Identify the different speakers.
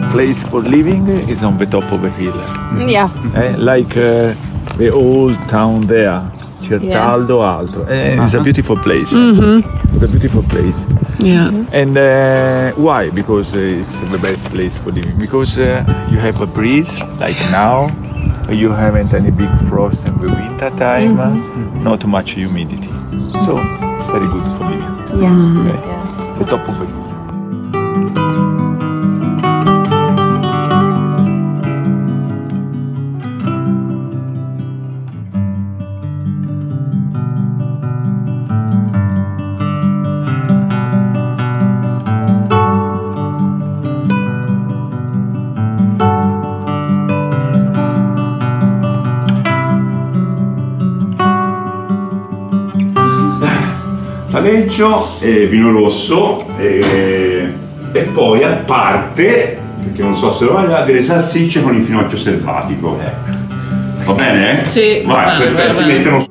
Speaker 1: place for living is on the top of the hill.
Speaker 2: Yeah.
Speaker 1: Like the old town there, Certaldo Alto. It's a beautiful place. It's a beautiful place.
Speaker 2: Yeah.
Speaker 1: And why? Because it's the best place for living. Because you have a breeze, like now. You haven't any big frost in the winter time. Not much humidity. So it's very good for living.
Speaker 2: Yeah.
Speaker 1: Okay. The top of the hill.
Speaker 3: Taleggio, vino rosso e poi a parte, perché non so se lo voglio, delle salsicce con il finocchio selvatico. Va bene?
Speaker 2: Sì.
Speaker 3: Vai, perfetto, si mettono